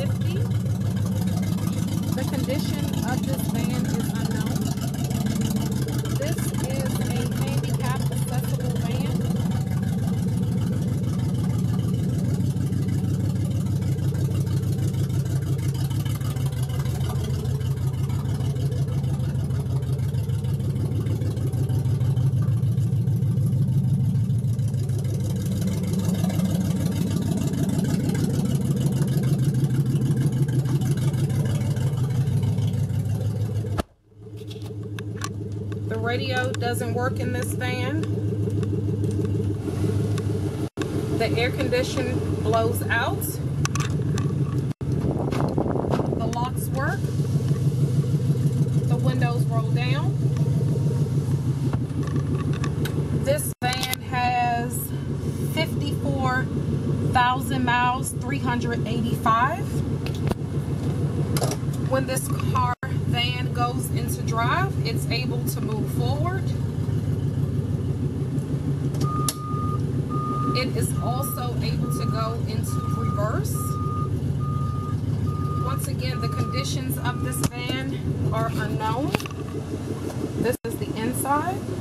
$150. The condition of this van is unknown. This is a handicap accessible van. The radio doesn't work in this van. The air condition blows out. The locks work. The windows roll down. This van has 54,000 miles, 385. When this van goes into drive, it's able to move forward. It is also able to go into reverse. Once again, the conditions of this van are unknown. This is the inside.